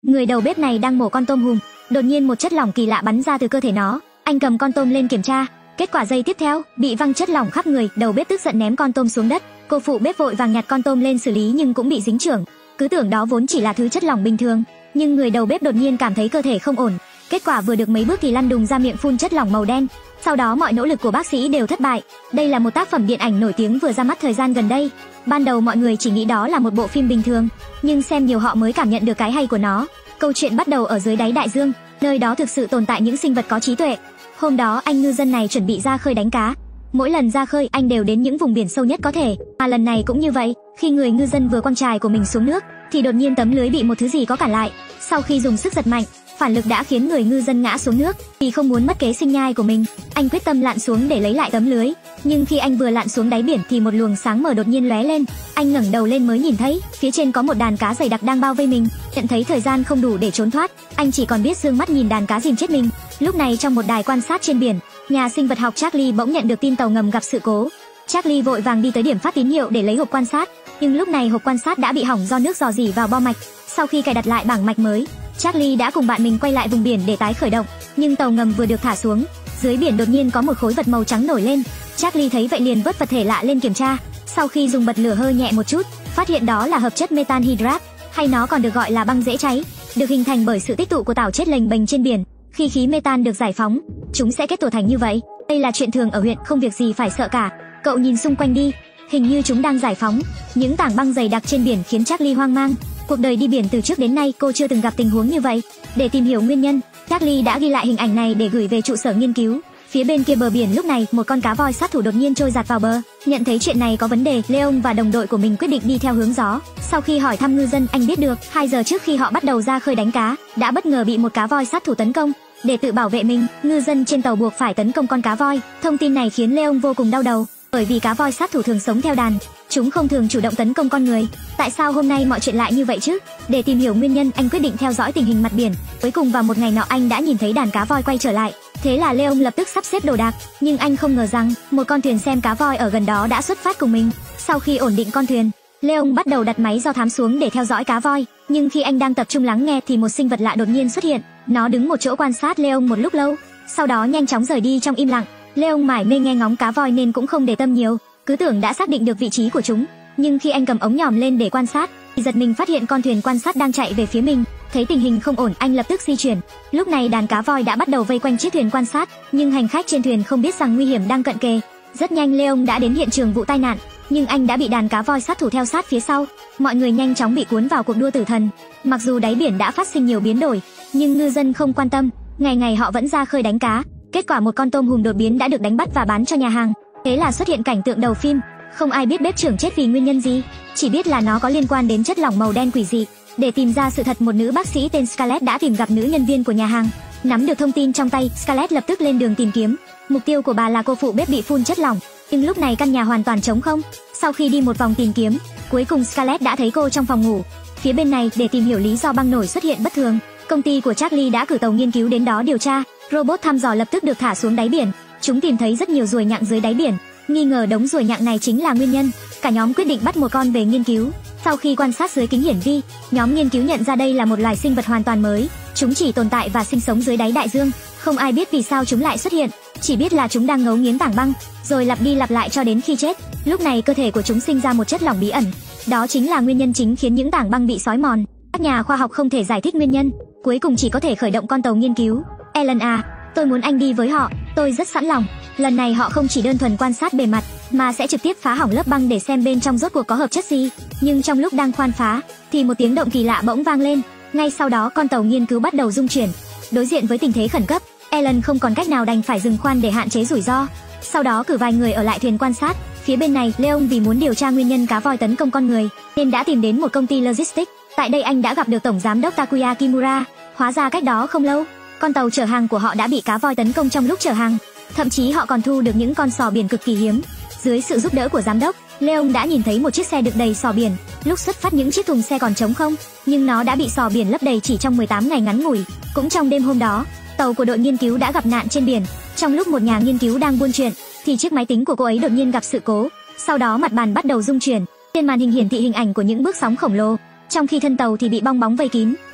Người đầu bếp này đang mổ con tôm hùm, đột nhiên một chất lỏng kỳ lạ bắn ra từ cơ thể nó. Anh cầm con tôm lên kiểm tra, kết quả giây tiếp theo bị văng chất lỏng khắp người. Đầu bếp tức giận ném con tôm xuống đất. Cô phụ bếp vội vàng nhặt con tôm lên xử lý nhưng cũng bị dính chưởng. Cứ tưởng đó vốn chỉ là thứ chất lỏng bình thường, nhưng người đầu bếp đột nhiên cảm thấy cơ thể không ổn. Kết quả vừa được mấy bước thì lăn đùng ra miệng phun chất lỏng màu đen. Sau đó mọi nỗ lực của bác sĩ đều thất bại. Đây là một tác phẩm điện ảnh nổi tiếng vừa ra mắt thời gian gần đây. Ban đầu mọi người chỉ nghĩ đó là một bộ phim bình thường, nhưng xem nhiều họ mới cảm nhận được cái hay của nó. Câu chuyện bắt đầu ở dưới đáy đại dương, nơi đó thực sự tồn tại những sinh vật có trí tuệ. Hôm đó anh ngư dân này chuẩn bị ra khơi đánh cá. Mỗi lần ra khơi anh đều đến những vùng biển sâu nhất có thể, mà lần này cũng như vậy. Khi người ngư dân vừa quăng chài của mình xuống nước thì đột nhiên tấm lưới bị một thứ gì có cản lại. Sau khi dùng sức giật mạnh, phản lực đã khiến người ngư dân ngã xuống nước. Vì không muốn mất kế sinh nhai của mình, anh quyết tâm lặn xuống để lấy lại tấm lưới. Nhưng khi anh vừa lặn xuống đáy biển thì một luồng sáng mờ đột nhiên lóe lên. Anh ngẩng đầu lên mới nhìn thấy phía trên có một đàn cá dày đặc đang bao vây mình. Nhận thấy thời gian không đủ để trốn thoát, anh chỉ còn biết dương mắt nhìn đàn cá dìm chết mình. Lúc này trong một đài quan sát trên biển, nhà sinh vật học Charlie bỗng nhận được tin tàu ngầm gặp sự cố. Charlie vội vàng đi tới điểm phát tín hiệu để lấy hộp quan sát, nhưng lúc này hộp quan sát đã bị hỏng do nước rò rỉ vào bo mạch. Sau khi cài đặt lại bảng mạch mới, Charlie đã cùng bạn mình quay lại vùng biển để tái khởi động, nhưng tàu ngầm vừa được thả xuống, dưới biển đột nhiên có một khối vật màu trắng nổi lên. Charlie thấy vậy liền vớt vật thể lạ lên kiểm tra. Sau khi dùng bật lửa hơi nhẹ một chút, phát hiện đó là hợp chất metan hydrat, hay nó còn được gọi là băng dễ cháy, được hình thành bởi sự tích tụ của tảo chết lềnh bềnh trên biển. Khi khí metan được giải phóng, chúng sẽ kết tổ thành như vậy. Đây là chuyện thường ở huyện, không việc gì phải sợ cả. Cậu nhìn xung quanh đi, hình như chúng đang giải phóng. Những tảng băng dày đặc trên biển khiến Charlie hoang mang. Cuộc đời đi biển từ trước đến nay cô chưa từng gặp tình huống như vậy. Để tìm hiểu nguyên nhân, Charlie đã ghi lại hình ảnh này để gửi về trụ sở nghiên cứu. Phía bên kia bờ biển lúc này, một con cá voi sát thủ đột nhiên trôi dạt vào bờ. Nhận thấy chuyện này có vấn đề, Leon và đồng đội của mình quyết định đi theo hướng gió. Sau khi hỏi thăm ngư dân, anh biết được 2 giờ trước khi họ bắt đầu ra khơi đánh cá, đã bất ngờ bị một cá voi sát thủ tấn công. Để tự bảo vệ mình, ngư dân trên tàu buộc phải tấn công con cá voi. Thông tin này khiến Leon vô cùng đau đầu, bởi vì cá voi sát thủ thường sống theo đàn, chúng không thường chủ động tấn công con người. Tại sao hôm nay mọi chuyện lại như vậy chứ? Để tìm hiểu nguyên nhân, anh quyết định theo dõi tình hình mặt biển. Cuối cùng vào một ngày nọ anh đã nhìn thấy đàn cá voi quay trở lại. Thế là Leon lập tức sắp xếp đồ đạc, nhưng anh không ngờ rằng một con thuyền xem cá voi ở gần đó đã xuất phát cùng mình. Sau khi ổn định con thuyền, Leon bắt đầu đặt máy do thám xuống để theo dõi cá voi. Nhưng khi anh đang tập trung lắng nghe thì một sinh vật lạ đột nhiên xuất hiện. Nó đứng một chỗ quan sát Leon một lúc lâu, sau đó nhanh chóng rời đi trong im lặng. Leon mải mê nghe ngóng cá voi nên cũng không để tâm nhiều, cứ tưởng đã xác định được vị trí của chúng. Nhưng khi anh cầm ống nhòm lên để quan sát thì giật mình phát hiện con thuyền quan sát đang chạy về phía mình. Thấy tình hình không ổn, anh lập tức di chuyển. Lúc này đàn cá voi đã bắt đầu vây quanh chiếc thuyền quan sát, nhưng hành khách trên thuyền không biết rằng nguy hiểm đang cận kề. Rất nhanh Leon đã đến hiện trường vụ tai nạn, nhưng anh đã bị đàn cá voi sát thủ theo sát phía sau. Mọi người nhanh chóng bị cuốn vào cuộc đua tử thần. Mặc dù đáy biển đã phát sinh nhiều biến đổi, nhưng ngư dân không quan tâm, ngày ngày họ vẫn ra khơi đánh cá. Kết quả một con tôm hùm đột biến đã được đánh bắt và bán cho nhà hàng. Thế là xuất hiện cảnh tượng đầu phim. Không ai biết bếp trưởng chết vì nguyên nhân gì, chỉ biết là nó có liên quan đến chất lỏng màu đen quỷ dị. Để tìm ra sự thật, một nữ bác sĩ tên Scarlett đã tìm gặp nữ nhân viên của nhà hàng. Nắm được thông tin trong tay, Scarlett lập tức lên đường tìm kiếm. Mục tiêu của bà là cô phụ bếp bị phun chất lỏng, nhưng lúc này căn nhà hoàn toàn trống không. Sau khi đi một vòng tìm kiếm, cuối cùng Scarlett đã thấy cô trong phòng ngủ. Phía bên này, để tìm hiểu lý do băng nổi xuất hiện bất thường, công ty của Charlie đã cử tàu nghiên cứu đến đó điều tra. Robot thăm dò lập tức được thả xuống đáy biển. Chúng tìm thấy rất nhiều ruồi nhặng dưới đáy biển, nghi ngờ đống ruồi nhặng này chính là nguyên nhân. Cả nhóm quyết định bắt một con về nghiên cứu. Sau khi quan sát dưới kính hiển vi, nhóm nghiên cứu nhận ra đây là một loài sinh vật hoàn toàn mới. Chúng chỉ tồn tại và sinh sống dưới đáy đại dương, không ai biết vì sao chúng lại xuất hiện, chỉ biết là chúng đang ngấu nghiến tảng băng, rồi lặp đi lặp lại cho đến khi chết. Lúc này cơ thể của chúng sinh ra một chất lỏng bí ẩn, đó chính là nguyên nhân chính khiến những tảng băng bị xói mòn. Các nhà khoa học không thể giải thích nguyên nhân, cuối cùng chỉ có thể khởi động con tàu nghiên cứu. Ellen à, tôi muốn anh đi với họ, tôi rất sẵn lòng. Lần này họ không chỉ đơn thuần quan sát bề mặt, mà sẽ trực tiếp phá hỏng lớp băng để xem bên trong rốt cuộc có hợp chất gì. Nhưng trong lúc đang khoan phá, thì một tiếng động kỳ lạ bỗng vang lên. Ngay sau đó con tàu nghiên cứu bắt đầu rung chuyển. Đối diện với tình thế khẩn cấp, Ellen không còn cách nào đành phải dừng khoan để hạn chế rủi ro. Sau đó cử vài người ở lại thuyền quan sát. Phía bên này, Leon vì muốn điều tra nguyên nhân cá voi tấn công con người, nên đã tìm đến một công ty logistics. Tại đây anh đã gặp được tổng giám đốc Takuya Kimura. Hóa ra cách đó không lâu, con tàu chở hàng của họ đã bị cá voi tấn công trong lúc chở hàng. Thậm chí họ còn thu được những con sò biển cực kỳ hiếm. Dưới sự giúp đỡ của giám đốc, Leon đã nhìn thấy một chiếc xe đựng đầy sò biển. Lúc xuất phát những chiếc thùng xe còn trống không, nhưng nó đã bị sò biển lấp đầy chỉ trong 18 ngày ngắn ngủi. Cũng trong đêm hôm đó, tàu của đội nghiên cứu đã gặp nạn trên biển. Trong lúc một nhà nghiên cứu đang buôn chuyện, thì chiếc máy tính của cô ấy đột nhiên gặp sự cố. Sau đó mặt bàn bắt đầu rung chuyển, trên màn hình hiển thị hình ảnh của những bước sóng khổng lồ, trong khi thân tàu thì bị bong bóng vây kín.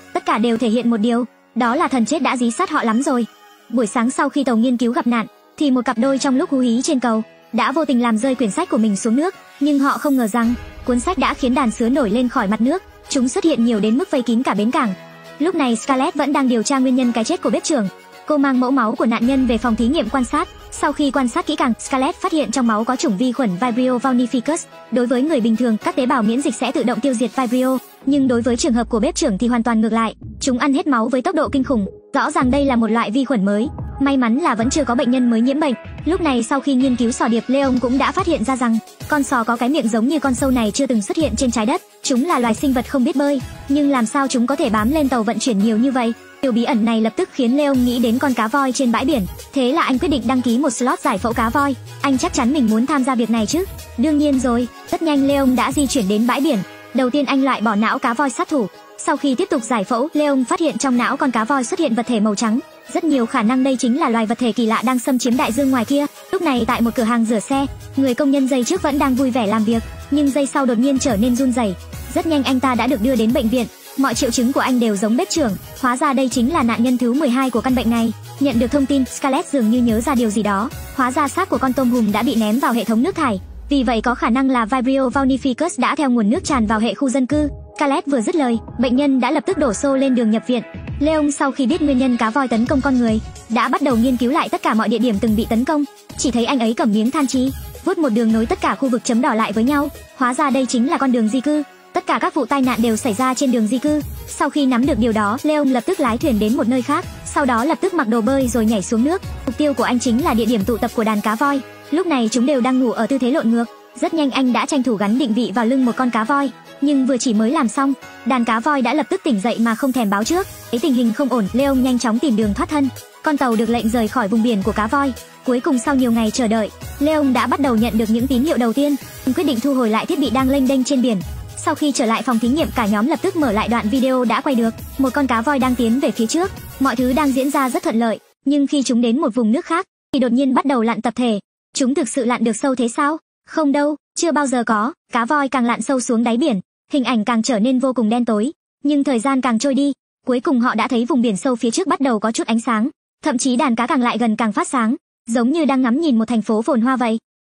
tất cả đều thể hiện một điều, đó là thần chết đã dí sát họ lắm rồi. Buổi sáng sau khi tàu nghiên cứu gặp nạn, thì một cặp đôi trong lúc hú hí trên cầu đã vô tình làm rơi quyển sách của mình xuống nước, nhưng họ không ngờ rằng cuốn sách đã khiến đàn sứa nổi lên khỏi mặt nước, chúng xuất hiện nhiều đến mức vây kín cả bến cảng. Lúc này Scarlett vẫn đang điều tra nguyên nhân cái chết của bếp trưởng. Cô mang mẫu máu của nạn nhân về phòng thí nghiệm quan sát. Sau khi quan sát kỹ càng, Scarlett phát hiện trong máu có chủng vi khuẩn Vibrio vulnificus. Đối với người bình thường, các tế bào miễn dịch sẽ tự động tiêu diệt Vibrio, nhưng đối với trường hợp của bếp trưởng thì hoàn toàn ngược lại, chúng ăn hết máu với tốc độ kinh khủng. Rõ ràng đây là một loại vi khuẩn mới. May mắn là vẫn chưa có bệnh nhân mới nhiễm bệnh. Lúc này sau khi nghiên cứu sò điệp, Leon cũng đã phát hiện ra rằng con sò có cái miệng giống như con sâu này chưa từng xuất hiện trên trái đất. Chúng là loài sinh vật không biết bơi, nhưng làm sao chúng có thể bám lên tàu vận chuyển nhiều như vậy? Điều bí ẩn này lập tức khiến Leon nghĩ đến con cá voi trên bãi biển. Thế là anh quyết định đăng ký một slot giải phẫu cá voi. Anh chắc chắn mình muốn tham gia việc này chứ. Đương nhiên rồi. Rất nhanh Leon đã di chuyển đến bãi biển. Đầu tiên anh loại bỏ não cá voi sát thủ. Sau khi tiếp tục giải phẫu, Leon phát hiện trong não con cá voi xuất hiện vật thể màu trắng. Rất nhiều khả năng đây chính là loài vật thể kỳ lạ đang xâm chiếm đại dương ngoài kia. Lúc này tại một cửa hàng rửa xe, người công nhân giây trước vẫn đang vui vẻ làm việc, nhưng giây sau đột nhiên trở nên run rẩy. Rất nhanh anh ta đã được đưa đến bệnh viện. Mọi triệu chứng của anh đều giống bếp trưởng, hóa ra đây chính là nạn nhân thứ 12 của căn bệnh này. Nhận được thông tin, Scarlett dường như nhớ ra điều gì đó, hóa ra xác của con tôm hùm đã bị ném vào hệ thống nước thải. Vì vậy có khả năng là Vibrio vulnificus đã theo nguồn nước tràn vào hệ khu dân cư. Scarlett vừa dứt lời, bệnh nhân đã lập tức đổ xô lên đường nhập viện. Leon sau khi biết nguyên nhân cá voi tấn công con người, đã bắt đầu nghiên cứu lại tất cả mọi địa điểm từng bị tấn công. Chỉ thấy anh ấy cầm miếng than chi, vuốt một đường nối tất cả khu vực chấm đỏ lại với nhau. Hóa ra đây chính là con đường di cư. Tất cả các vụ tai nạn đều xảy ra trên đường di cư. Sau khi nắm được điều đó, Leon lập tức lái thuyền đến một nơi khác, sau đó lập tức mặc đồ bơi rồi nhảy xuống nước. Mục tiêu của anh chính là địa điểm tụ tập của đàn cá voi. Lúc này chúng đều đang ngủ ở tư thế lộn ngược. Rất nhanh anh đã tranh thủ gắn định vị vào lưng một con cá voi, nhưng vừa chỉ mới làm xong, đàn cá voi đã lập tức tỉnh dậy mà không thèm báo trước. Thấy tình hình không ổn, Leon nhanh chóng tìm đường thoát thân. Con tàu được lệnh rời khỏi vùng biển của cá voi. Cuối cùng sau nhiều ngày chờ đợi, Leon đã bắt đầu nhận được những tín hiệu đầu tiên. Anh quyết định thu hồi lại thiết bị đang lênh đênh trên biển. Sau khi trở lại phòng thí nghiệm, cả nhóm lập tức mở lại đoạn video đã quay được. Một con cá voi đang tiến về phía trước, mọi thứ đang diễn ra rất thuận lợi. Nhưng khi chúng đến một vùng nước khác, thì đột nhiên bắt đầu lặn tập thể. Chúng thực sự lặn được sâu thế sao? Không đâu, chưa bao giờ có. Cá voi càng lặn sâu xuống đáy biển, hình ảnh càng trở nên vô cùng đen tối. Nhưng thời gian càng trôi đi, cuối cùng họ đã thấy vùng biển sâu phía trước bắt đầu có chút ánh sáng. Thậm chí đàn cá càng lại gần càng phát sáng, giống như đang ngắm nhìn một thành phố phồn hoa vậy.